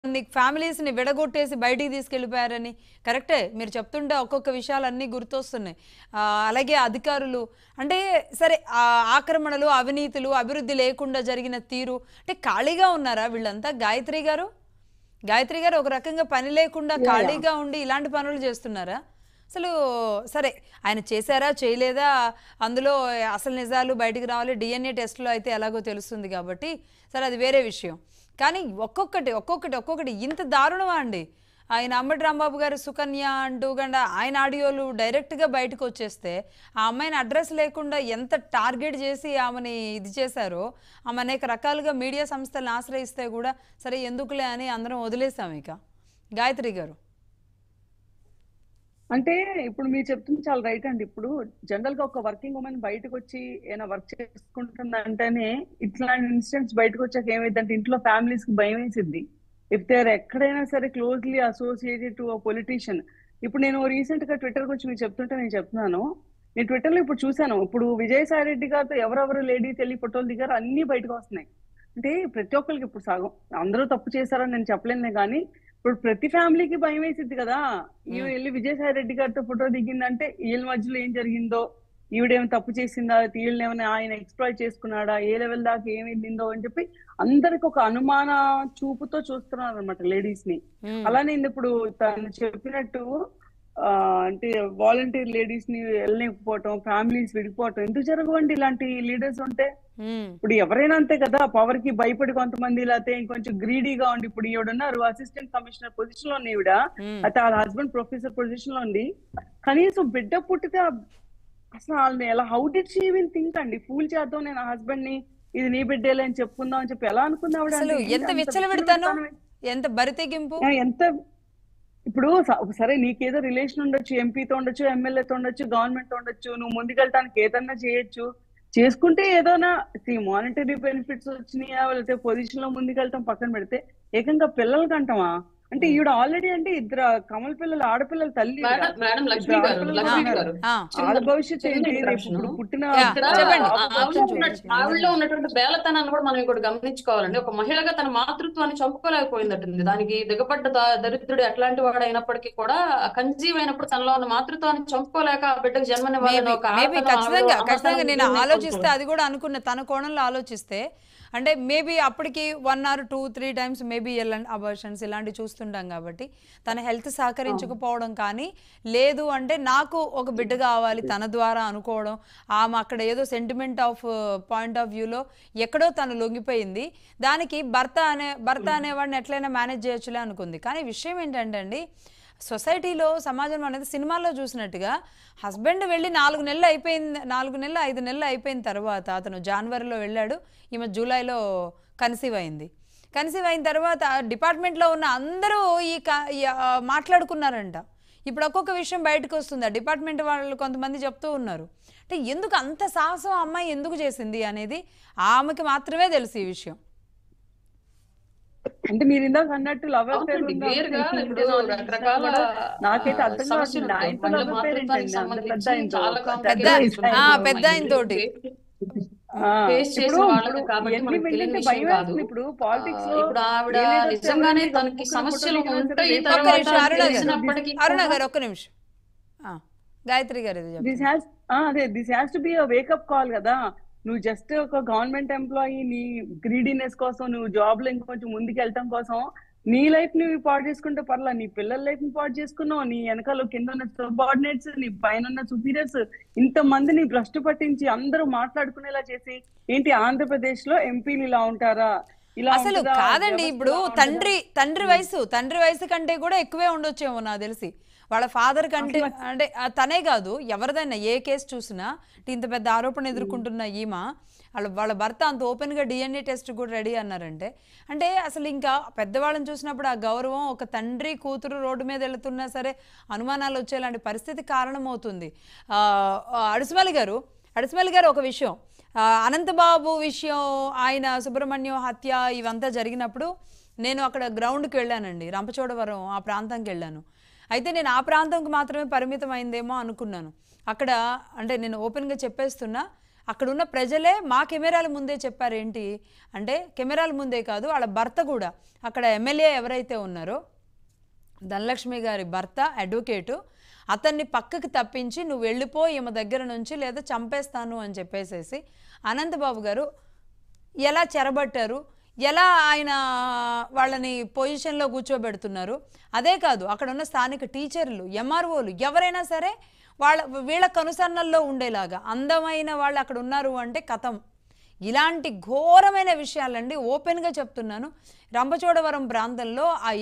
ఫ్యామిలీస్ని విడగొట్టేసి బయటికి తీసుకెళ్ళిపోయారని కరెక్టే మీరు చెప్తుంటే ఒక్కొక్క విషయాలన్నీ గుర్తొస్తున్నాయి. అలాగే అధికారులు అంటే సరే ఆక్రమణలు అవినీతులు అభివృద్ధి లేకుండా జరిగిన తీరు అంటే ఖాళీగా ఉన్నారా వీళ్ళంతా? గాయత్రి గారు ఒక రకంగా పని లేకుండా ఖాళీగా ఉండి ఇలాంటి పనులు చేస్తున్నారా అసలు? సరే ఆయన చేశారా చేయలేదా అందులో అసలు నిజాలు బయటికి రావాలి, డిఎన్ఏ టెస్ట్లో అయితే ఎలాగో తెలుస్తుంది కాబట్టి సరే అది వేరే విషయం. కానీ ఒక్కొక్కటి ఇంత దారుణమా అండి? ఆయన అంబటి రాంబాబు గారు సుకన్య అంటూ గండా ఆయన ఆడియోలు డైరెక్ట్గా బయటకు వచ్చేస్తే ఆ అమ్మాయిని అడ్రస్ లేకుండా ఎంత టార్గెట్ చేసి ఆమెని ఇది చేశారో, ఆమె అనేక రకాలుగా మీడియా సంస్థలను ఆశ్రయిస్తే కూడా సరే ఎందుకులే అని అందరం వదిలేసాం. ఇక గాయత్రి గారు అంటే ఇప్పుడు మీరు చెప్తుంది చాలా రైట్ అండి. ఇప్పుడు జనరల్ గా ఒక వర్కింగ్ ఉమెన్ బయటకు వచ్చి ఏమైనా వర్క్ చేసుకుంటుందంటేనే ఇట్లాంటి ఇన్సిడెంట్స్ బయటకు వచ్చాక ఏమైందంటే ఇంట్లో ఫ్యామిలీస్ కి భయం వేసిద్ది. ఇఫ్ దే ఆర్ ఎక్కడైనా సరే క్లోజ్లీ అసోసియేటెడ్ టు పొలిటీషియన్. ఇప్పుడు నేను రీసెంట్ గా ట్విట్టర్ గురించి మీరు చెప్తుంటే నేను చెప్తున్నాను, నేను ట్విట్టర్ లో ఇప్పుడు చూసాను, ఇప్పుడు విజయసాయి రెడ్డి గారితో ఎవరెవరు లేడీ తెలి ఫోటోలు దిగారు అన్ని బయటకు వస్తున్నాయి. అంటే ప్రతి ఒక్కరికి ఇప్పుడు సగం అందరూ తప్పు చేశారని నేను చెప్పలేను, కానీ ఇప్పుడు ప్రతి ఫ్యామిలీకి భయం వేసిద్ది కదా. ఈమె వెళ్ళి విజయసాయి రెడ్డి గారితో ఫోటో దిగిందంటే వీళ్ళ మధ్యలో ఏం జరిగిందో, ఈవిడేమైనా తప్పు చేసిందా, వీళ్ళని ఏమైనా ఆయన ఎక్స్ప్లాయిట్ చేసుకున్నాడా, ఏ లెవెల్ దాకా ఏమి వెళ్ళిందో అని చెప్పి అందరికి ఒక అనుమాన చూపుతో చూస్తున్నారు అనమాట లేడీస్ ని. అలానే ఇప్పుడు తను చెప్పినట్టు అంటే వాలంటీర్ లేడీస్ ని వెళ్ళలేకపోవటం, ఫ్యామిలీస్ విడిపోవటం ఎందుకు జరగవండి ఇలాంటి లీడర్స్ ఉంటే? ఇప్పుడు ఎవరైనా అంతే కదా, పవర్ కి భయపడి కొంతమంది, లేకపోతే ఇంకొంచెం గ్రీడీగా ఉండి. ఇప్పుడు ఈవిడున్నారు అసిస్టెంట్ కమిషనర్ పొజిషన్ లో ఉంది ఈవిడ, అయితే వాళ్ళ హస్బెండ్ ప్రొఫెసర్ పొజిషన్ లో ఉంది. కనీసం బిడ్డ పుట్టితే అసలు వాళ్ళని ఎలా, how did she even think అండి, ఫూల్ చేద్దాం నేను హస్బెండ్ ని, ఇది నీ బిడ్డేలే అని చెప్పుకుందాం అని చెప్పి ఎలా అనుకుందాం? ఎంత బరితెగింపు, ఎంత ఇప్పుడు సరే నీకేదో రిలేషన్ ఉండొచ్చు, ఎంపీతో ఉండొచ్చు, ఎమ్మెల్యేతో ఉండొచ్చు, గవర్నమెంట్ ఉండొచ్చు, నువ్వు ముందుకెళ్ళటానికి ఏదన్నా చేయొచ్చు, చేసుకుంటే ఏదోనా మానిటరీ బెనిఫిట్స్ వచ్చినాయా లేకపోతే పొజిషన్ లో ముందుకెళ్ళటం పక్కన పెడితే ఏకంగా పిల్లలకి అంటామా? అంటే ఈవిడ ఆల్రెడీ అంటే ఇద్దరు కమల పిల్లలు, ఆడపిల్లల తల్లి, భవిష్యత్తు ఏంటి ఇప్పుడు పుట్టిన ఆవిడలో ఉన్నటువంటి బేలతనాన్ని కూడా మనం ఇక్కడ గమనించుకోవాలండి. ఒక మహిళగా తన మాతృత్వాన్ని చంపుకోలేకపోయిందట. దానికి దిగబడ్డ దరిద్రుడు ఎట్లాంటి వాడు అయినప్పటికీ కూడా కన్సీవ్ అయినప్పుడు తనలో ఉన్న మాతృత్వాన్ని చంపుకోలేక ఆ బిడ్డకు జన్మనివ్వాలని ఖచ్చితంగా నేను ఆలోచిస్తే అది కూడా అనుకున్న తన కోణంలో ఆలోచిస్తే అంటే మేబీ అప్పటికి 1 or 2, 3 times మేబీ అబార్షన్స్ ఇలాంటివి చూస్తుంటాం కాబట్టి తన హెల్త్ సహకరించకపోవడం, కానీ లేదు అంటే నాకు ఒక బిడ్డ కావాలి తన ద్వారా అనుకోవడం, ఆమె అక్కడ ఏదో సెంటిమెంట్ ఆఫ్ పాయింట్ ఆఫ్ వ్యూలో ఎక్కడో తను లొంగిపోయింది. దానికి భర్త అనేవాడిని ఎట్లయినా మేనేజ్ చేయొచ్చులే అనుకుంది. కానీ విషయం ఏంటంటే అండి, సొసైటీలో సమాజం అనేది సినిమాల్లో చూసినట్టుగా హస్బెండ్ వెళ్ళి 4 నెలలు అయిపోయింది, 5 నెలలు అయిపోయిన తర్వాత అతను జనవరిలో వెళ్ళాడు, ఈమె జూలైలో కన్సీవ్ అయింది. కన్సీవ్ అయిన తర్వాత డిపార్ట్మెంట్లో ఉన్న అందరూ మాట్లాడుకున్నారంట. ఇప్పుడు ఒక్కొక్క విషయం బయటకు వస్తుంది. ఆ డిపార్ట్మెంట్ వాళ్ళు కొంతమంది చెప్తూ ఉన్నారు అంటే ఎందుకు అంత సాహసం అమ్మాయి ఎందుకు చేసింది అనేది ఆమెకి మాత్రమే తెలుసు ఈ విషయం. అంటే మీరు ఇందాక అన్నట్టు లవ్ అఫేర్ నాకైతే అర్థం కావట్లేదు. ఆయనతో లవ్ అఫేర్ పెద్ద ఆయన తోటి ఇప్పుడు పాలిటిక్స్ లో అరుణ గారు ఒక్క నిమిషం, గాయత్రి గారు this has to be a wake up call కదా. నువ్వు జస్ట్ ఒక గవర్నమెంట్ ఎంప్లాయీ, నీ గ్రీడీనెస్ కోసం, నువ్వు జాబ్ లో ఇంకొంచెం ముందుకు వెళ్ళటం కోసం నీ లైఫ్ ని పాడు చేసుకుంటే పర్లా, నీ పిల్లల లైఫ్ ని పాడు చేసుకున్నావు, నీ వెనకాల కింద ఉన్న సబార్డినేట్స్, నీ పైన ఉన్న సుపీరియర్స్ ఇంతమందిని భ్రష్టు పట్టించి అందరూ మాట్లాడుకునేలా చేసి ఏంటి ఆంధ్రప్రదేశ్ లో ఎంపీలు ఇలా ఉంటారా? ఇలా అసలు కాదండి. ఇప్పుడు తండ్రి వయసు కంటే కూడా ఎక్కువే ఉండొచ్చేమో నాకు తెలిసి. వాళ్ళ ఫాదర్ కంటే అంటే తనే కాదు ఎవరిదైనా ఏ కేసు చూసినా ఇంత పెద్ద ఆరోపణ ఎదుర్కొంటున్న ఈమె వాళ్ళ భర్త అంత ఓపెన్గా డిఎన్ఏ టెస్ట్ కూడా రెడీ అన్నారంటే అంటే అసలు ఇంకా పెద్దవాళ్ళని చూసినప్పుడు ఆ గౌరవం, ఒక తండ్రి కూతురు రోడ్డు మీద వెళుతున్నా సరే అనుమానాలు వచ్చేలాంటి పరిస్థితి కారణమవుతుంది. అడుసుమల్లి గారు ఒక విషయం, అనంతబాబు విషయం, ఆయన సుబ్రహ్మణ్యం హత్య ఇవంతా జరిగినప్పుడు నేను అక్కడ గ్రౌండ్కి వెళ్ళానండి, రంపచోడవరం ఆ ప్రాంతానికి వెళ్ళాను. అయితే నేను ఆ ప్రాంతంకి మాత్రమే పరిమితం అయిందేమో అనుకున్నాను. అక్కడ అంటే నేను ఓపెన్గా చెప్పేస్తున్నా, అక్కడ ఉన్న ప్రజలే మా కెమెరాల ముందే చెప్పారేంటి అంటే, కెమెరాల ముందే కాదు వాళ్ళ భర్త కూడా, అక్కడ ఎమ్మెల్యే ఎవరైతే ఉన్నారో ధనలక్ష్మి గారి భర్త అడ్వకేటు, అతన్ని పక్కకి తప్పించి నువ్వు వెళ్ళిపో ఈమె దగ్గర నుంచి లేదా చంపేస్తాను అని చెప్పేసేసి అనంతబాబు గారు ఎలా చెరబట్టారు, ఎలా ఆయన వాళ్ళని పొజిషన్లో కూర్చోబెడుతున్నారు. అదే కాదు, అక్కడ ఉన్న స్థానిక టీచర్లు, ఎంఆర్ఓలు ఎవరైనా సరే వీళ్ళ కనుసన్నల్లో ఉండేలాగా అందమైన వాళ్ళు అక్కడ ఉన్నారు అంటే కథం. ఇలాంటి ఘోరమైన విషయాలండి ఓపెన్గా చెప్తున్నాను. రంపచోడవరం ప్రాంతంలో ఆ